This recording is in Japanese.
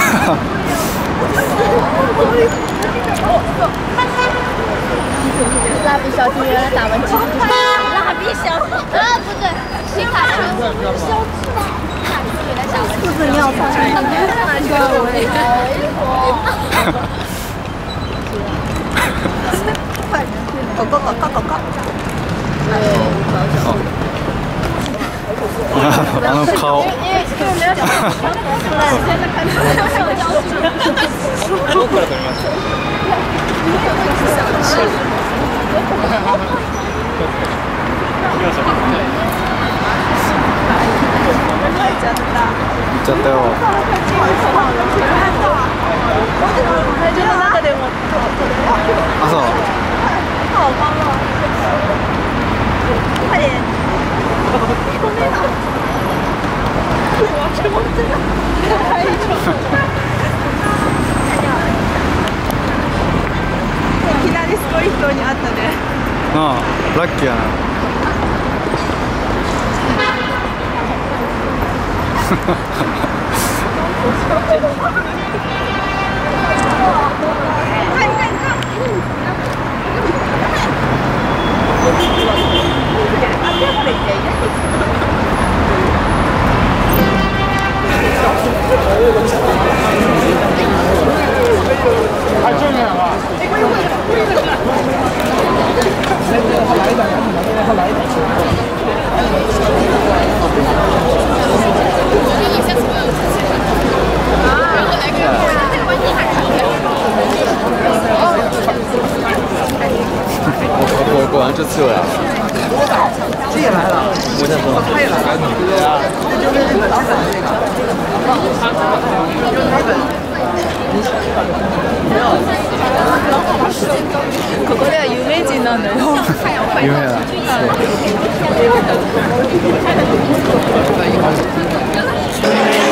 蜡笔小新原来打完其实就是蜡笔小新啊，不对，皮卡丘。小智吧，原来打完。兔子尿床。狗狗狗狗狗狗。 あの顔。どこから撮りました？行っちゃったよ。あ、そう。快点！いきなりすごい人に会ったね。ああ、ラッキーやな。果然这次来了，这也来了，我想说，他也来了，对呀，这就是日本老板那个，日本。ここでは有名人なんだよ。有名だ。そう。